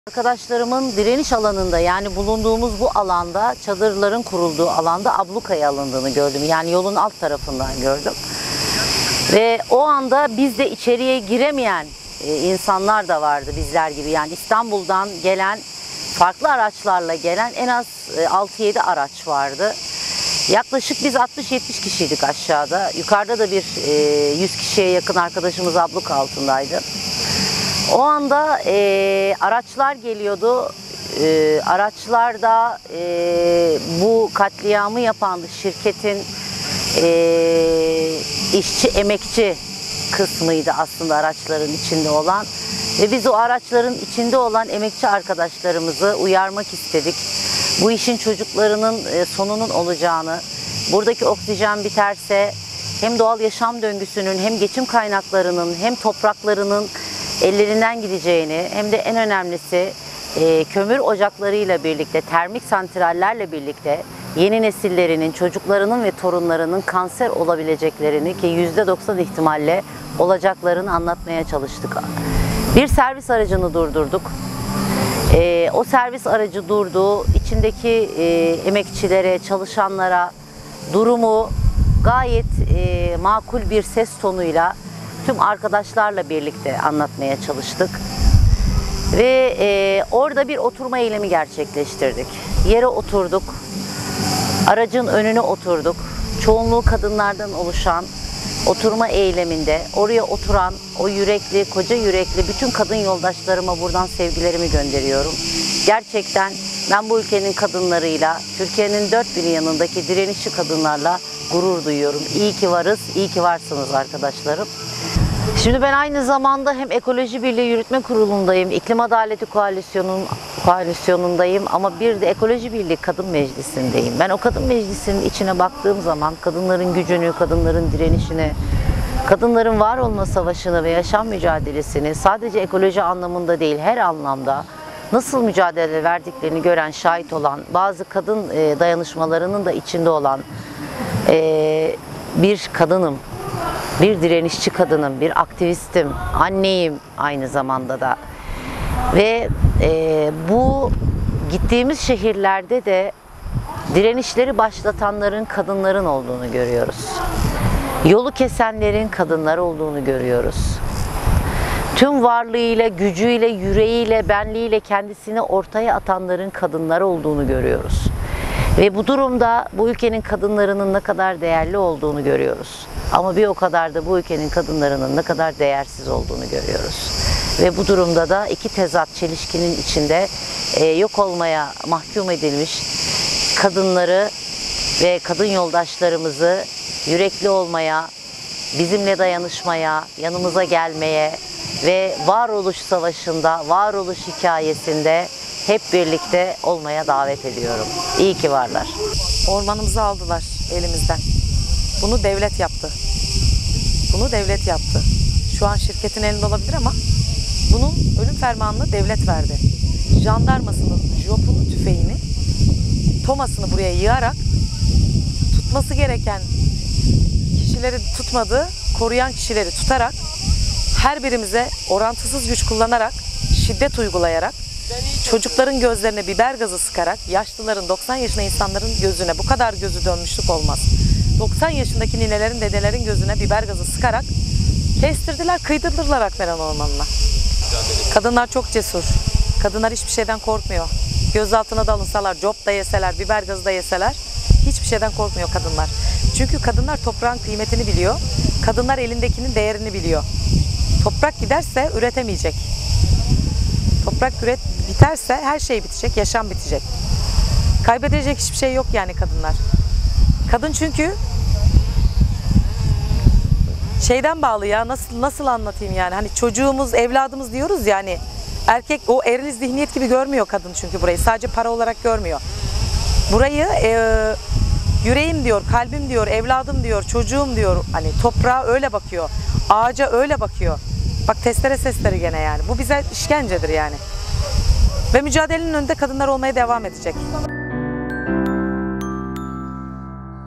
Arkadaşlarımın direniş alanında, yani bulunduğumuz bu alanda, çadırların kurulduğu alanda ablukaya alındığını gördüm. Yani yolun alt tarafından gördüm. Ve o anda bizde içeriye giremeyen insanlar da vardı bizler gibi. Yani İstanbul'dan gelen, farklı araçlarla gelen en az 6-7 araç vardı. Yaklaşık biz 60-70 kişiydik aşağıda. Yukarıda da bir 100 kişiye yakın arkadaşımız abluk altındaydı. O anda araçlar geliyordu. Araçlarda bu katliamı yapan şirketin işçi, emekçi kısmıydı aslında araçların içinde olan. Ve biz o araçların içinde olan emekçi arkadaşlarımızı uyarmak istedik. Bu işin çocuklarının sonunun olacağını, buradaki oksijen biterse hem doğal yaşam döngüsünün, hem geçim kaynaklarının, hem topraklarının ellerinden gideceğini, hem de en önemlisi kömür ocaklarıyla birlikte, termik santrallerle birlikte yeni nesillerinin, çocuklarının ve torunlarının kanser olabileceklerini, ki %90 ihtimalle olacaklarını anlatmaya çalıştık. Bir servis aracını durdurduk. O servis aracı durdu. İçindeki emekçilere, çalışanlara durumu gayet makul bir ses tonuyla tüm arkadaşlarla birlikte anlatmaya çalıştık. Ve orada bir oturma eylemi gerçekleştirdik. Yere oturduk, aracın önüne oturduk. Çoğunluğu kadınlardan oluşan oturma eyleminde oraya oturan o yürekli, koca yürekli bütün kadın yoldaşlarıma buradan sevgilerimi gönderiyorum. Gerçekten ben bu ülkenin kadınlarıyla, Türkiye'nin dört bir yanındaki direnişçi kadınlarla gurur duyuyorum. İyi ki varız, iyi ki varsınız arkadaşlarım. Şimdi ben aynı zamanda hem Ekoloji Birliği Yürütme Kurulu'ndayım, İklim Adaleti Koalisyonu'ndayım ama bir de Ekoloji Birliği Kadın Meclisi'ndeyim. Ben o Kadın Meclisi'nin içine baktığım zaman kadınların gücünü, kadınların direnişini, kadınların var olma savaşını ve yaşam mücadelesini sadece ekoloji anlamında değil, her anlamda nasıl mücadele verdiklerini gören, şahit olan, bazı kadın dayanışmalarının da içinde olan bir kadınım. Bir direnişçi kadınım, bir aktivistim, anneyim aynı zamanda da. Ve bu gittiğimiz şehirlerde de direnişleri başlatanların kadınların olduğunu görüyoruz. Yolu kesenlerin kadınlar olduğunu görüyoruz. Tüm varlığıyla, gücüyle, yüreğiyle, benliğiyle kendisini ortaya atanların kadınlar olduğunu görüyoruz. Ve bu durumda bu ülkenin kadınlarının ne kadar değerli olduğunu görüyoruz. Ama bir o kadar da bu ülkenin kadınlarının ne kadar değersiz olduğunu görüyoruz. Ve bu durumda da iki tezat çelişkinin içinde yok olmaya mahkum edilmiş kadınları ve kadın yoldaşlarımızı yürekli olmaya, bizimle dayanışmaya, yanımıza gelmeye ve varoluş savaşında, varoluş hikayesinde hep birlikte olmaya davet ediyorum. İyi ki varlar. Ormanımızı aldılar elimizden. Bunu devlet yaptı. Bunu devlet yaptı. Şu an şirketin elinde olabilir ama bunun ölüm fermanını devlet verdi. Jandarmasının jopunu, tüfeğini, tomasını buraya yığarak tutması gereken kişileri tutmadı, koruyan kişileri tutarak, her birimize orantısız güç kullanarak, şiddet uygulayarak, çocukların gözlerine biber gazı sıkarak, yaşlıların, 90 yaşında insanların gözüne, bu kadar gözü dönmüşlük olmaz. 90 yaşındaki ninelerin, dedelerin gözüne biber gazı sıkarak kestirdiler, kıydırdılar Akmeren Ormanı'na. Kadınlar çok cesur. Kadınlar hiçbir şeyden korkmuyor. Gözaltına da alınsalar, cop da yeseler, biber gazı da yeseler hiçbir şeyden korkmuyor kadınlar. Çünkü kadınlar toprağın kıymetini biliyor. Kadınlar elindekinin değerini biliyor. Toprak giderse üretemeyecek. Toprak biterse her şey bitecek, yaşam bitecek. Kaybedecek hiçbir şey yok yani kadınlar. Kadın çünkü şeyden bağlı ya, nasıl anlatayım yani, hani çocuğumuz, evladımız diyoruz yani, erkek o eril zihniyet gibi görmüyor kadın, çünkü burayı sadece para olarak görmüyor. Burayı yüreğim diyor, kalbim diyor, evladım diyor, çocuğum diyor, hani toprağa öyle bakıyor, ağaca öyle bakıyor. Bak testere sesleri gene yani, bu bize işkencedir yani. Ve mücadelenin önünde kadınlar olmaya devam edecek.